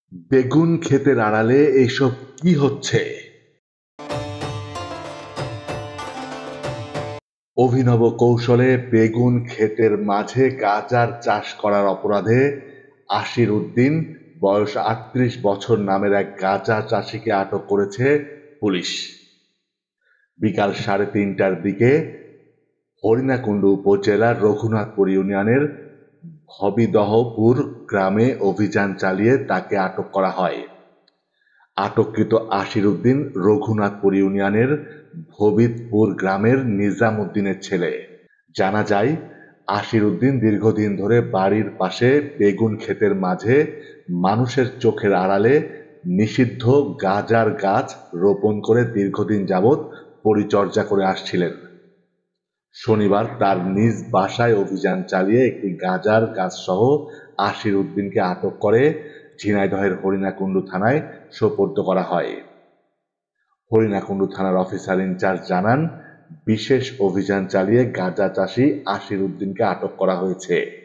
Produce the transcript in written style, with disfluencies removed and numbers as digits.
বেগুন ক্ষেতের আড়ালে এসব কি হচ্ছে? অভিনব কৌশলে বেগুন ক্ষেতের মাঝে গাঁজার চাষ করার অপরাধে আশির উদ্দিন বয়স ৩৮ বছর নামের এক গাঁজা চাষিকে আটক করেছে পুলিশ। বিকাল ৩:৩০টার দিকে হরিণাকুণ্ডু উপজেলার রঘুনাথপুর ইউনিয়নের ভবিদহপুর গ্রামে অভিযান চালিয়ে তাকে আটক করা হয়। আটককৃত আশির উদ্দিন রঘুনাথপুর ইউনিয়নের ভবিদপুর গ্রামের নিজাম উদ্দিনের ছেলে। জানা যায়, আশির উদ্দিন দীর্ঘদিন ধরে বাড়ির পাশে বেগুন ক্ষেতের মাঝে মানুষের চোখের আড়ালে নিষিদ্ধ গাঁজার গাছ রোপণ করে দীর্ঘদিন যাবৎ পরিচর্যা করে আসছিলেন। শনিবার তার নিজ বাসায় অভিযান চালিয়ে একটি গাঁজার গাছসহ আশির উদ্দিনকে আটক করে ঝিনাইদহের হরিণাকুণ্ডু থানায় সোপর্দ করা হয়। হরিণাকুণ্ডু থানার অফিসার ইনচার্জ জানান, বিশেষ অভিযান চালিয়ে গাঁজা চাষি আশির উদ্দিনকে আটক করা হয়েছে।